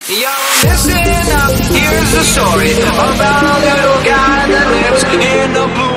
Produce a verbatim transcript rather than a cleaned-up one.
Yo, listen up, here's the story about a little guy that lives in a blue